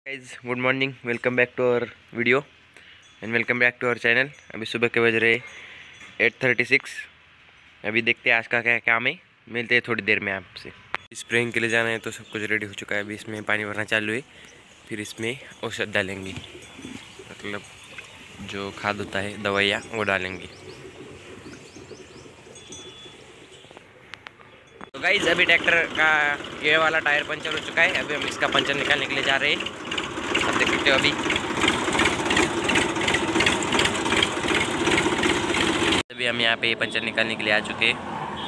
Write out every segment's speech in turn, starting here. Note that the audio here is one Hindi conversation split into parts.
Guys good morning, welcome back to our video and welcome back to our channel. अभी सुबह के बज रहे 8:36। अभी देखते हैं आज का क्या काम है, मिलते हैं थोड़ी देर में आपसे। स्प्रेइंग के लिए जाना है तो सब कुछ रेडी हो चुका है। अभी इसमें पानी भरना चालू है, फिर इसमें औषध डालेंगे, मतलब जो खाद होता है, दवाइयाँ, वो डालेंगे। तो गाइज अभी ट्रैक्टर का ये वाला टायर पंचर हो चुका है। अभी हम इसका पंचर निकालने के लिए जा रहे हैं। आप देख सकते हो अभी हम यहाँ पे पंचर निकालने के लिए आ चुके हैं।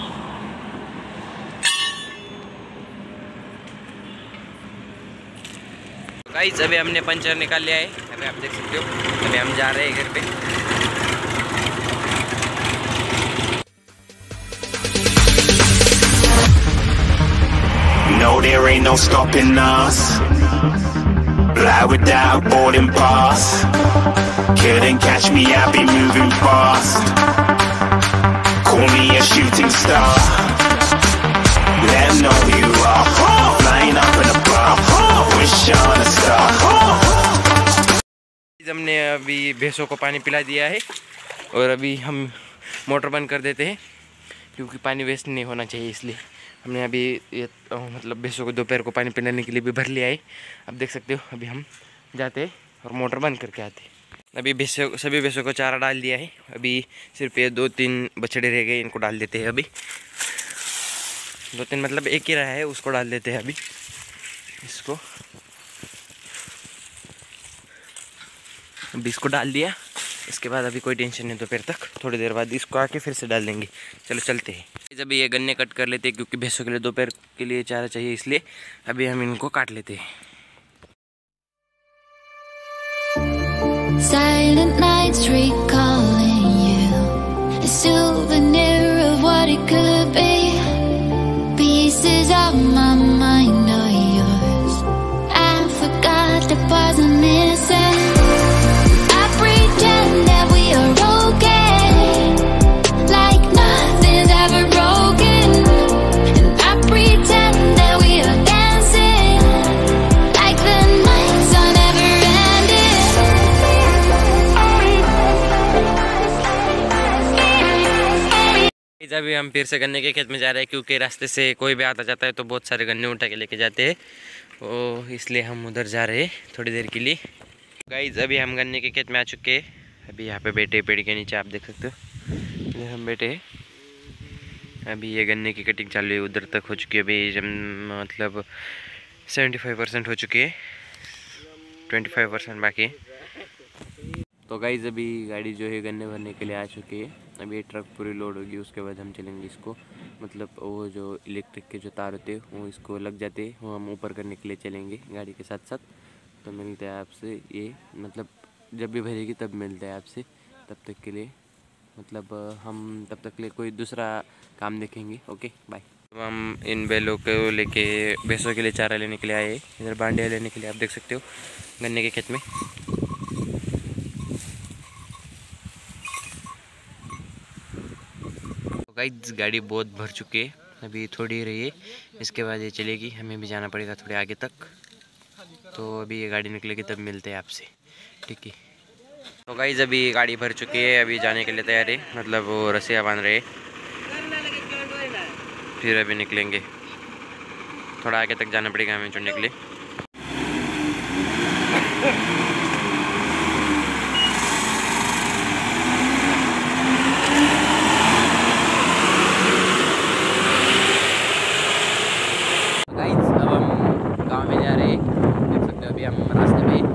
तो गाइस अभी हमने पंचर निकाल लिया है। अभी आप देख सकते हो, अभी हम जा रहे हैं घर पे। No, there ain't no stopping us. Fly without boarding pass. Couldn't catch me, I'll be moving fast. Call me a shooting star. Let 'em know who you are. Flying up in a bar. Wish on a star. हमने अभी भैंसों को पानी पिला दिया है और अभी हम मोटर बंद कर देते हैं, क्योंकि पानी वेस्ट नहीं होना चाहिए। इसलिए हमने अभी ये मतलब भैंसों को दोपहर को पानी पिलाने के लिए भी भर लिया है। अब देख सकते हो, अभी हम जाते हैं और मोटर बंद करके आते हैं। अभी सभी भैंसों को चारा डाल दिया है। अभी सिर्फ ये 2-3 बछड़े रह गए, इनको डाल देते हैं। अभी 2-3 मतलब एक ही रहा है, उसको डाल देते हैं। अभी इसको डाल दिया। इसके बाद अभी कोई टेंशन नहीं, दोपहर तक थोड़ी देर बाद इसको आके फिर से डाल देंगे। चलो चलते हैं। अभी ये गन्ने कट कर लेते हैं, क्योंकि भैंसों के लिए दोपहर के लिए चारा चाहिए, इसलिए अभी हम इनको काट लेते हैं। Silent nights recalling you, a souvenir of what it could be. Pieces of my mind are yours. I forgot the parts I'm missing. I pretend that we are okay, like nothing's ever broken. And I pretend that we are dancing, like the nights are never ending. अभी हम फिर से गन्ने के खेत में जा रहे हैं, क्योंकि रास्ते से कोई भी आता जाता है तो बहुत सारे गन्ने उठा के लेके जाते हैं, तो इसलिए हम उधर जा रहे हैं थोड़ी देर के लिए। गाइस अभी हम गन्ने के खेत में आ चुके हैं। अभी यहाँ पे बैठे पेड़ के नीचे, आप देख सकते हो इधर हम बैठे हैं। अभी ये गन्ने की कटिंग चालू है, उधर तक हो चुकी है। अभी मतलब 75% हो चुकी है, 25% बाकी है। तो गाइस अभी गाड़ी जो है गन्ने भरने के लिए आ चुकी है। अभी ये ट्रक पूरी लोड होगी, उसके बाद हम चलेंगे इसको, मतलब वो जो इलेक्ट्रिक के जो तार होते हैं वो इसको लग जाते हैं, वो हम ऊपर करने के लिए चलेंगे गाड़ी के साथ साथ। तो मिलते हैं आपसे, ये मतलब जब भी भरेगी तब मिलते हैं आपसे। तब तक के लिए मतलब हम तब तक के लिए कोई दूसरा काम देखेंगे। Okay bye. तो हम इन बैलों को लेके भैंसों के लिए चारा लेने के लिए आए, इधर बांडिया लेने के लिए। आप देख सकते हो गन्ने के खेत में। गाइस गाड़ी बहुत भर चुकी है, अभी थोड़ी रही है, इसके बाद ये चलेगी। हमें भी जाना पड़ेगा थोड़े आगे तक, तो अभी ये गाड़ी निकलेगी तब मिलते हैं आपसे, ठीक है। तो गाइस अभी गाड़ी भर चुकी है, अभी जाने के लिए तैयार है, मतलब वो रस्सियाँ बांध रहे हैं, फिर अभी निकलेंगे। थोड़ा आगे तक जाना पड़ेगा हमें चढ़ने के लिए। अभी हम रास्ते में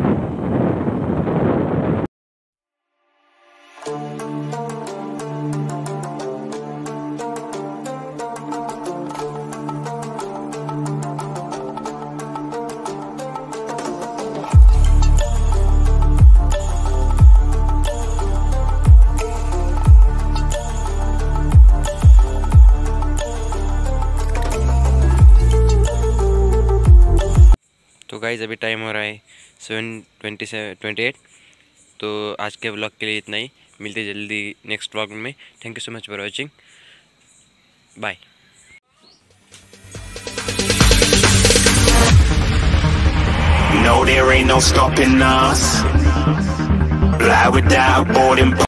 तो गाइस अभी टाइम हो रहा है 7:28। तो आज के व्लॉग के लिए इतना ही, मिलते जल्दी नेक्स्ट व्लॉग में। Thank you so much for watching, bye. No, there ain't no stopping us. Fly without boarding pass.